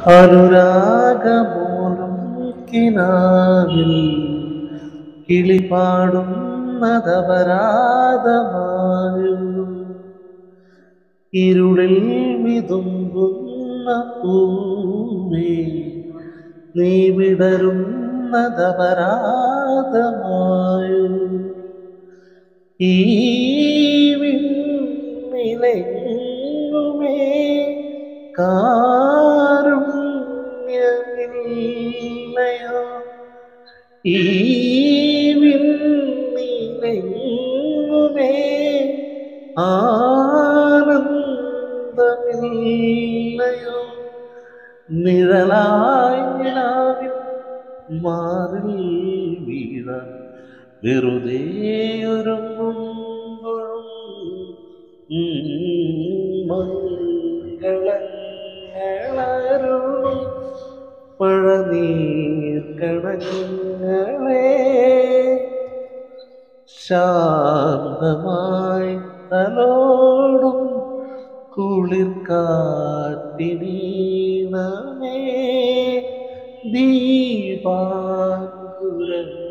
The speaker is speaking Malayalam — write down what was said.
അനുരാഗമോലും കിനാവിൽ കിളിപാടുന്നതപരാധമായും ഇരുളിൽ വിതുമ്പുന്ന പൂവേ നീ വിടരുന്നതപരാധമായും ഈ വിണ്ണിലെങ്ങുമേ കാരുണ്യമില്ലയോ ഈ വിണ്ണിലെങ്ങുമേ ആനന്ദമില്ലയോ നിഴലായി നിലാവിൽ മാറിൽ വീഴാൻ വെറുതെ ഒരുങ്ങുമ്പോഴും മംഗളങ്ങളരുളും പഴനീർക്കണങ്ങളെ ശാന്തമായി തലോടും കുളിർക്കാറ്റിനീണമേ ദീപാങ്കുരങ്ങൾ